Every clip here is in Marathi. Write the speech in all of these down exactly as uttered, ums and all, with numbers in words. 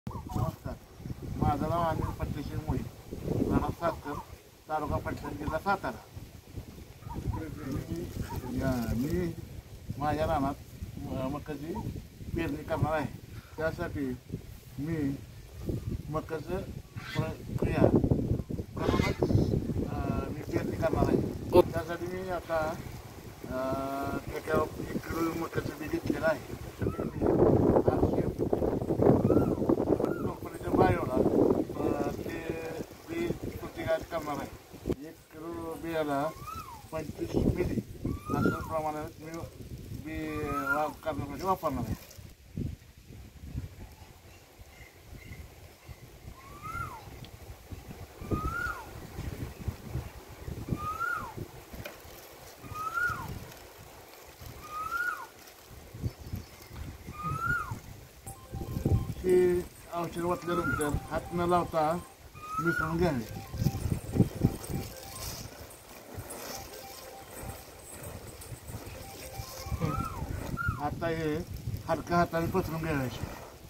नमस्कार. माझं नाव अनिल पट्टेश्वर मुळे, राहणार सातकर, तालुका पटण, जिल्हा सातारा. मी या- मी माझ्या रानात अ, मकाची पेरणी करणार आहे. त्यासाठी मी मकाचं प्रक्रिया करूनच अ, मी पेरणी करणार आहे. त्यासाठी मी आता अ, एका एक किलो मकाचं बी घेतलेलं आहे. त्यासाठी मी आठशे कंपनीच्या बायोला अ, ते बी प्रतिकार करणार आहे. एक किलो बियाला पंचवीस मिली असं प्रमाणात मी बी वा करण्यासाठी वापरणार आहे. हे औषध वाटल्यानंतर हात न लावता मिसळून घ्यावे. आता हे हलक्या हाताने पसरून घ्यायचे.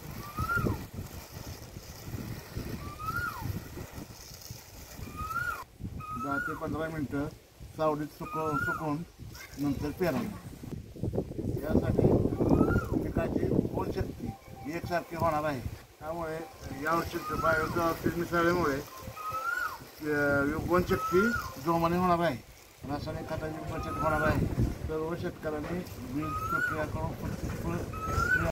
दहा ते पंधरा मिनटं सावलीत सुक सुकवून नंतर पेरावे. यासाठी पिकाची उगवणशक्ती एकसारखी होणार आहे. त्यामुळे या औषध बायोचं औषध मिसळल्यामुळे उगवणशक्ती जोमाने होणार आहे. रासायनिक खताची बचत होणार आहे. सर्व शेतकऱ्यांनी बीज प्रक्रिया करून